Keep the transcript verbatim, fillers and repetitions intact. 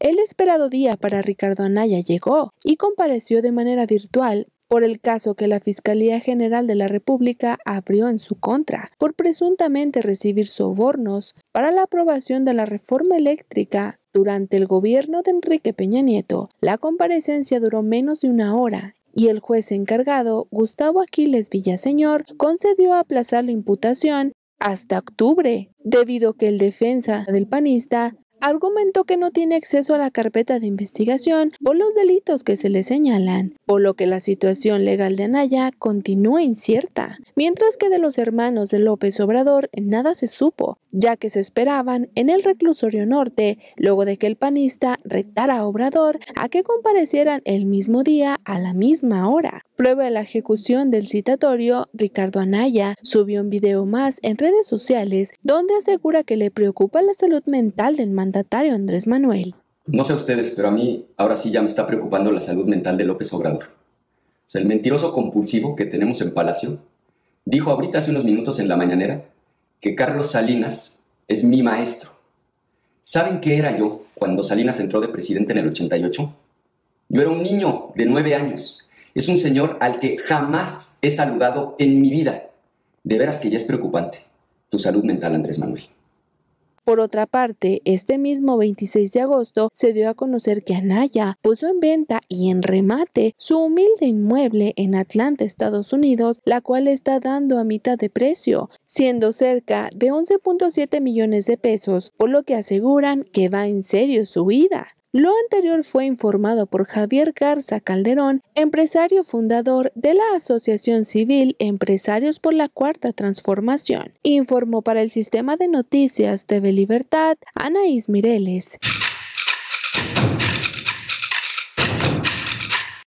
El esperado día para Ricardo Anaya llegó y compareció de manera virtual por el caso que la Fiscalía General de la República abrió en su contra, por presuntamente recibir sobornos para la aprobación de la reforma eléctrica durante el gobierno de Enrique Peña Nieto. La comparecencia duró menos de una hora y el juez encargado, Gustavo Aquiles Villaseñor, concedió aplazar la imputación hasta octubre, debido a que el defensa del panista argumentó que no tiene acceso a la carpeta de investigación por los delitos que se le señalan, por lo que la situación legal de Anaya continúa incierta, mientras que de los hermanos de López Obrador nada se supo, ya que se esperaban en el reclusorio norte, luego de que el panista retara a Obrador a que comparecieran el mismo día a la misma hora. Prueba de la ejecución del citatorio, Ricardo Anaya subió un video más en redes sociales donde asegura que le preocupa la salud mental del mandatario Andrés Manuel. No sé ustedes, pero a mí ahora sí ya me está preocupando la salud mental de López Obrador. O sea, el mentiroso compulsivo que tenemos en Palacio dijo ahorita hace unos minutos en la mañanera que Carlos Salinas es mi maestro. ¿Saben qué era yo cuando Salinas entró de presidente en el ochenta y ocho? Yo era un niño de nueve años. Es un señor al que jamás he saludado en mi vida. De veras que ya es preocupante tu salud mental, Andrés Manuel. Por otra parte, este mismo veintiséis de agosto se dio a conocer que Anaya puso en venta y en remate su humilde inmueble en Atlanta, Estados Unidos, la cual está dando a mitad de precio, siendo cerca de once punto siete millones de pesos, por lo que aseguran que va en serio su vida. Lo anterior fue informado por Javier Garza Calderón, empresario fundador de la Asociación Civil Empresarios por la Cuarta Transformación. Informó para el Sistema de Noticias T V Libertad, Anaís Mireles.